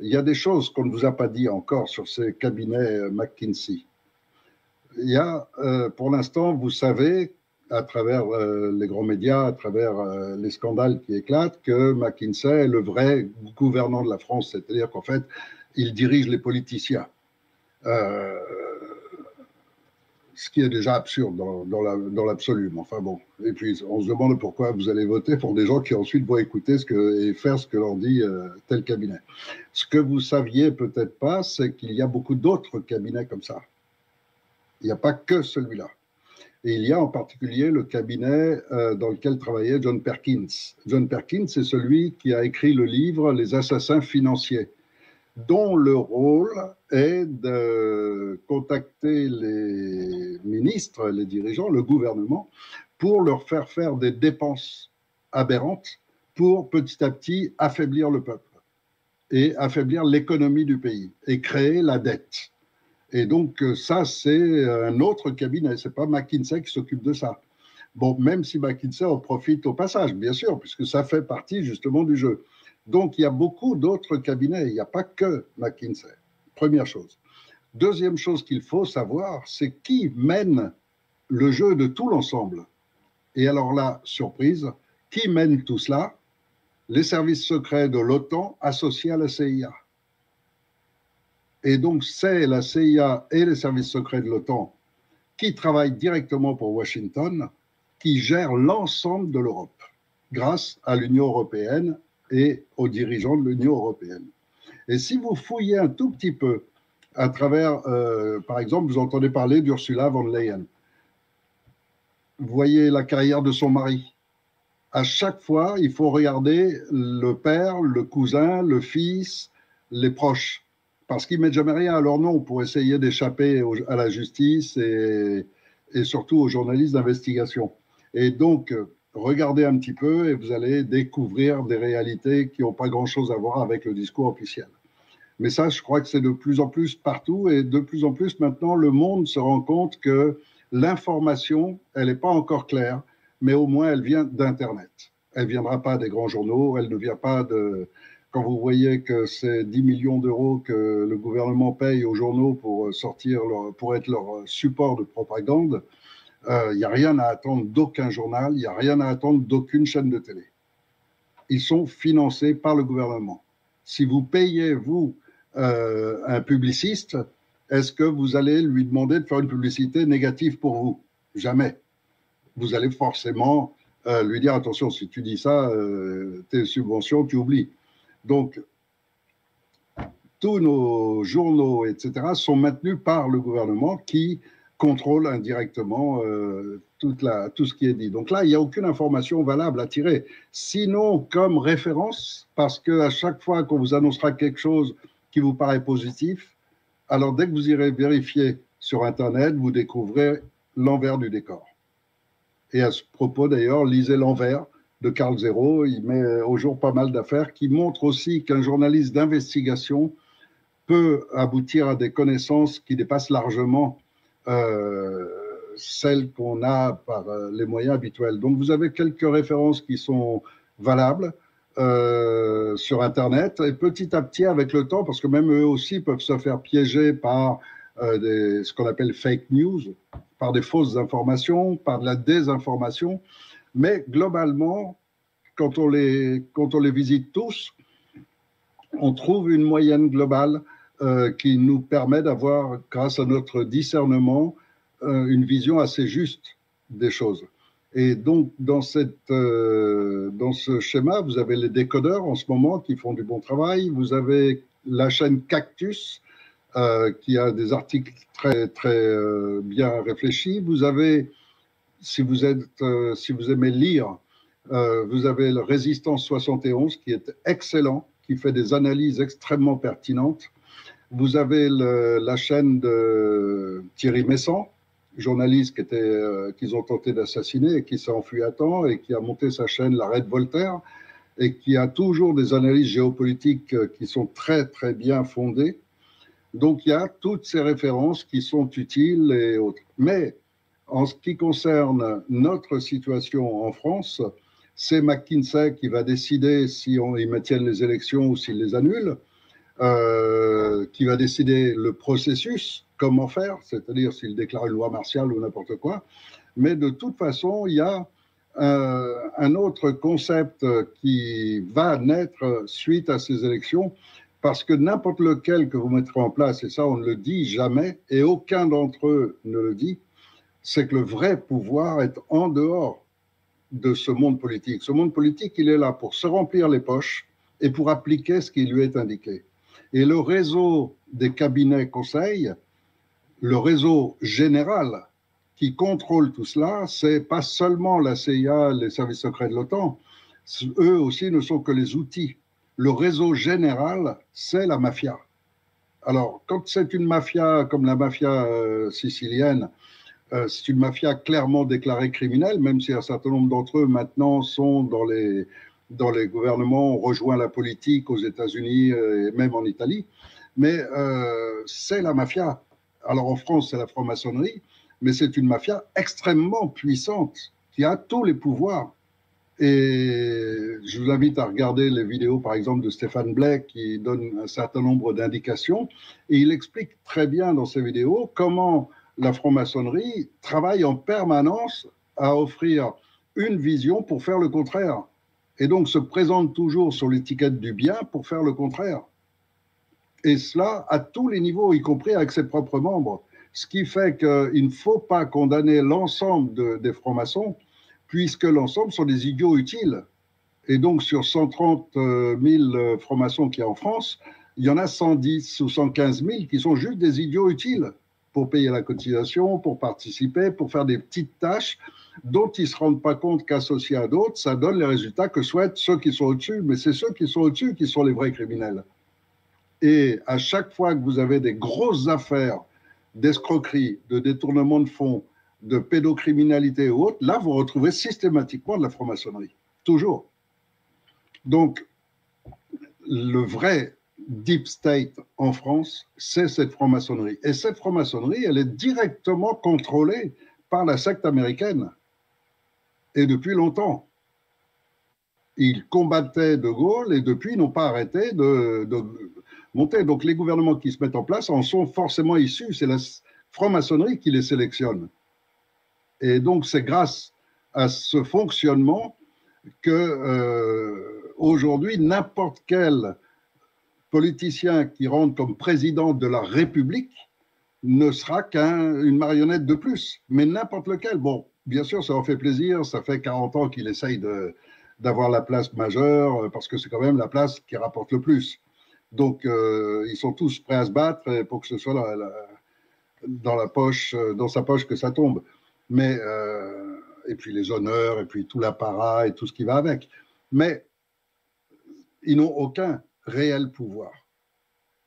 il y a des choses qu'on ne vous a pas dit encore sur ces cabinets McKinsey. Il y a, pour l'instant, vous savez, à travers les grands médias, à travers les scandales qui éclatent, que McKinsey est le vrai gouvernant de la France, c'est-à-dire qu'en fait, il dirige les politiciens. Ce qui est déjà absurde dans l'absolu. Enfin bon. Et puis, on se demande pourquoi vous allez voter pour des gens qui ensuite vont écouter et faire ce que leur dit tel cabinet. Ce que vous saviez peut-être pas, c'est qu'il y a beaucoup d'autres cabinets comme ça. Il n'y a pas que celui-là. Et il y a en particulier le cabinet dans lequel travaillait John Perkins. John Perkins, c'est celui qui a écrit le livre « Les assassins financiers », dont le rôle est de contacter les ministres, les dirigeants, le gouvernement, pour leur faire des dépenses aberrantes pour petit à petit affaiblir le peuple et affaiblir l'économie du pays et créer la dette. Et donc ça, c'est un autre cabinet, c'est pas McKinsey qui s'occupe de ça. Bon, même si McKinsey en profite au passage, bien sûr, puisque ça fait partie justement du jeu. Donc, il y a beaucoup d'autres cabinets, il n'y a pas que McKinsey, première chose. Deuxième chose qu'il faut savoir, c'est qui mène le jeu de tout l'ensemble. Et alors là, surprise, qui mène tout cela? Les services secrets de l'OTAN associés à la CIA. Et donc, c'est la CIA et les services secrets de l'OTAN qui travaillent directement pour Washington, qui gèrent l'ensemble de l'Europe, grâce à l'Union européenne et aux dirigeants de l'Union européenne. Et si vous fouillez un tout petit peu à travers, par exemple, vous entendez parler d'Ursula von der Leyen. Vous voyez la carrière de son mari. À chaque fois, il faut regarder le père, le cousin, le fils, les proches, parce qu'ils ne mettent jamais rien à leur nom pour essayer d'échapper à la justice et surtout aux journalistes d'investigation. Et donc, regardez un petit peu et vous allez découvrir des réalités qui n'ont pas grand-chose à voir avec le discours officiel. Mais ça, je crois que c'est de plus en plus partout et de plus en plus maintenant, le monde se rend compte que l'information, elle n'est pas encore claire, mais au moins elle vient d'Internet. Elle ne viendra pas des grands journaux, elle ne vient pas de... Quand vous voyez que c'est 10 millions d'euros que le gouvernement paye aux journaux pour pour être leur support de propagande, il n'y a rien à attendre d'aucun journal, il n'y a rien à attendre d'aucune chaîne de télé. Ils sont financés par le gouvernement. Si vous payez, vous, un publiciste, est-ce que vous allez lui demander de faire une publicité négative pour vous? Jamais. Vous allez forcément lui dire, attention, si tu dis ça, tes subventions, tu oublies. Donc, tous nos journaux, etc., sont maintenus par le gouvernement qui contrôle indirectement tout ce qui est dit. Donc là, il n'y a aucune information valable à tirer. Sinon, comme référence, parce qu'à chaque fois qu'on vous annoncera quelque chose qui vous paraît positif, alors dès que vous irez vérifier sur Internet, vous découvrez l'envers du décor. Et à ce propos, d'ailleurs, lisez l'envers de Carl Zero. Il met au jour pas mal d'affaires qui montrent aussi qu'un journaliste d'investigation peut aboutir à des connaissances qui dépassent largement celles qu'on a par les moyens habituels. Donc, vous avez quelques références qui sont valables sur Internet. Et petit à petit, avec le temps, parce que même eux aussi peuvent se faire piéger par ce qu'on appelle fake news, par des fausses informations, par de la désinformation. Mais globalement, quand on les visite tous, on trouve une moyenne globale qui nous permet d'avoir, grâce à notre discernement, une vision assez juste des choses. Et donc, dans ce schéma, vous avez les décodeurs en ce moment qui font du bon travail. Vous avez la chaîne Cactus qui a des articles très, très bien réfléchis. Vous avez, si vous aimez lire, vous avez le Résistance 71 qui est excellent, qui fait des analyses extrêmement pertinentes. Vous avez la chaîne de Thierry Messant, journaliste qu'ils ont tenté d'assassiner et qui s'est enfui à temps et qui a monté sa chaîne L'Arrêt de Voltaire et qui a toujours des analyses géopolitiques qui sont très, très bien fondées. Donc, il y a toutes ces références qui sont utiles et autres. Mais en ce qui concerne notre situation en France, c'est McKinsey qui va décider si ils maintiennent les élections ou s'ils les annulent. qui va décider le processus, comment faire, c'est-à-dire s'il déclare une loi martiale ou n'importe quoi. Mais de toute façon, il y a un autre concept qui va naître suite à ces élections, parce que n'importe lequel que vous mettrez en place, et ça on ne le dit jamais, et aucun d'entre eux ne le dit, c'est que le vrai pouvoir est en dehors de ce monde politique. Ce monde politique, il est là pour se remplir les poches et pour appliquer ce qui lui est indiqué. Et le réseau des cabinets conseils, le réseau général qui contrôle tout cela, c'est pas seulement la CIA, les services secrets de l'OTAN, eux aussi ne sont que les outils. Le réseau général, c'est la mafia. Alors, quand c'est une mafia comme la mafia sicilienne, c'est une mafia clairement déclarée criminelle, même si un certain nombre d'entre eux maintenant sont dans les gouvernements, ont rejoint la politique aux États-Unis et même en Italie. Mais c'est la mafia. Alors en France, c'est la franc-maçonnerie, mais c'est une mafia extrêmement puissante qui a tous les pouvoirs. Et je vous invite à regarder les vidéos, par exemple, de Stéphane Blais, qui donne un certain nombre d'indications. Et il explique très bien dans ses vidéos comment la franc-maçonnerie travaille en permanence à offrir une vision pour faire le contraire. Et donc se présente toujours sur l'étiquette du bien pour faire le contraire. Et cela à tous les niveaux, y compris avec ses propres membres. Ce qui fait qu'il ne faut pas condamner l'ensemble des francs-maçons, puisque l'ensemble sont des idiots utiles. Et donc, sur 130 000 francs-maçons qu'il y a en France, il y en a 110 ou 115 000 qui sont juste des idiots utiles pour payer la cotisation, pour participer, pour faire des petites tâches dont ils ne se rendent pas compte qu'associés à d'autres, ça donne les résultats que souhaitent ceux qui sont au-dessus. Mais c'est ceux qui sont au-dessus qui sont les vrais criminels. Et à chaque fois que vous avez des grosses affaires d'escroquerie, de détournement de fonds, de pédocriminalité ou autre, là, vous retrouvez systématiquement de la franc-maçonnerie. Toujours. Donc, le vrai deep state en France, c'est cette franc-maçonnerie. Et cette franc-maçonnerie, elle est directement contrôlée par la secte américaine. Et depuis longtemps. Ils combattaient De Gaulle et depuis, ils n'ont pas arrêté de monter. Donc, les gouvernements qui se mettent en place en sont forcément issus. C'est la franc-maçonnerie qui les sélectionne. Et donc, c'est grâce à ce fonctionnement que aujourd'hui, n'importe quel politicien qui rentre comme président de la République ne sera qu'une marionnette de plus. Mais n'importe lequel. Bon, bien sûr, ça en fait plaisir. Ça fait 40 ans qu'il essaye d'avoir la place majeure, parce que c'est quand même la place qui rapporte le plus. Donc, ils sont tous prêts à se battre pour que ce soit dans sa poche que ça tombe. Mais, et puis les honneurs, et puis tout l'apparat, et tout ce qui va avec. Mais ils n'ont aucun réel pouvoir.